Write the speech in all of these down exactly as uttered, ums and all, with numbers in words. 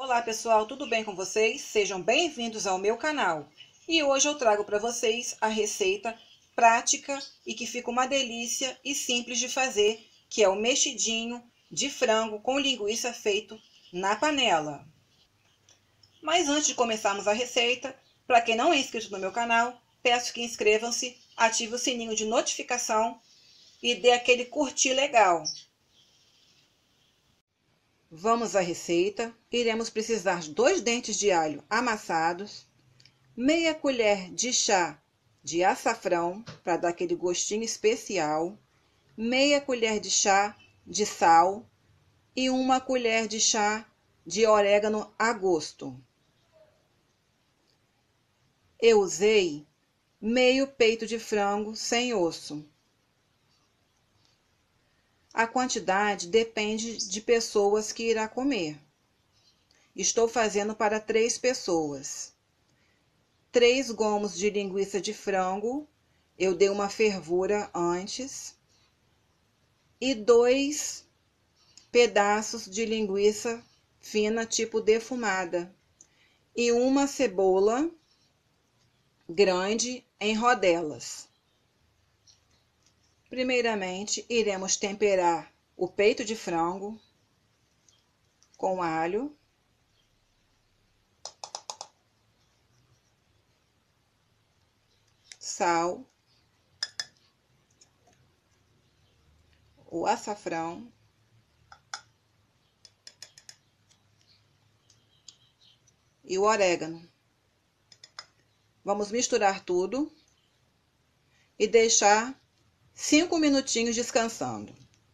Olá pessoal, tudo bem com vocês? Sejam bem-vindos ao meu canal. E hoje eu trago para vocês a receita prática e que fica uma delícia e simples de fazer, que é o mexidinho de frango com linguiça feito na panela. Mas antes de começarmos a receita, para quem não é inscrito no meu canal, peço que inscrevam-se, ative o sininho de notificação e dê aquele curtir legal. Vamos à receita. Iremos precisar de dois dentes de alho amassados, meia colher de chá de açafrão para dar aquele gostinho especial, meia colher de chá de sal e uma colher de chá de orégano a gosto. Eu usei meio peito de frango sem osso. A quantidade depende de pessoas que irá comer. Estou fazendo para três pessoas. Três gomos de linguiça de frango, eu dei uma fervura antes. E dois pedaços de linguiça fina tipo defumada. E uma cebola grande em rodelas. Primeiramente, iremos temperar o peito de frango com alho, sal, o açafrão e o orégano. Vamos misturar tudo e deixar cinco minutinhos descansando.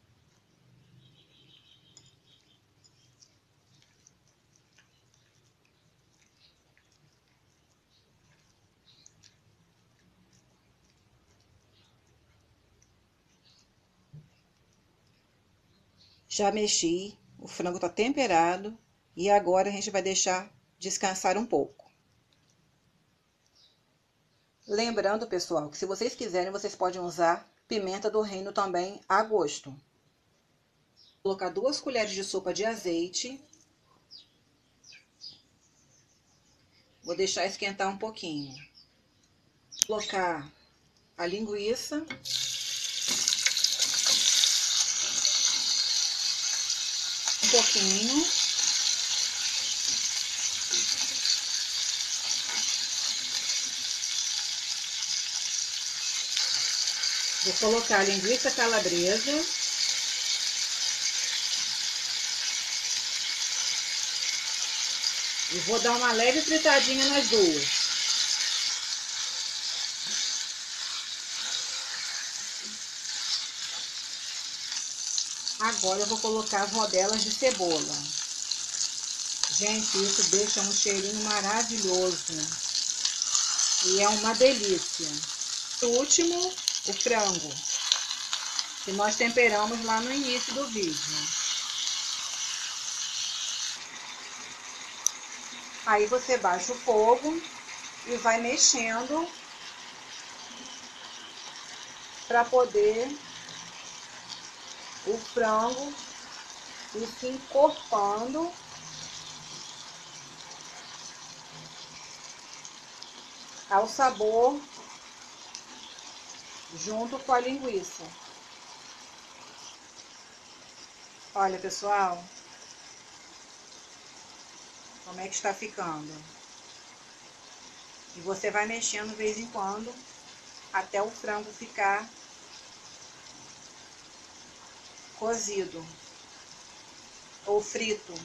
Já mexi, o frango está temperado e agora a gente vai deixar descansar um pouco. Lembrando, pessoal, que se vocês quiserem, vocês podem usar pimenta do reino também a gosto. Vou colocar duas colheres de sopa de azeite. Vou deixar esquentar um pouquinho. Vou colocar a linguiça. Um pouquinho. Vou colocar a linguiça calabresa. E vou dar uma leve fritadinha nas duas. Agora eu vou colocar as rodelas de cebola. Gente, isso deixa um cheirinho maravilhoso. E é uma delícia. Por último, o frango, que nós temperamos lá no início do vídeo. Aí você baixa o fogo e vai mexendo para poder o frango ir se encorpando ao sabor junto com a linguiça. Olha, pessoal, como é que está ficando. E você vai mexendo de vez em quando até o frango ficar cozido ou frito.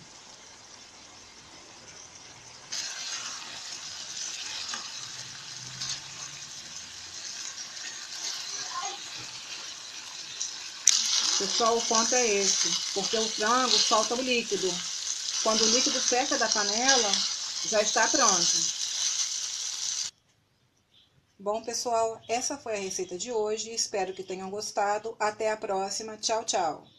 Pessoal, o ponto é esse, porque o frango solta o líquido. Quando o líquido seca da panela, já está pronto. Bom, pessoal, essa foi a receita de hoje. Espero que tenham gostado. Até a próxima. Tchau, tchau.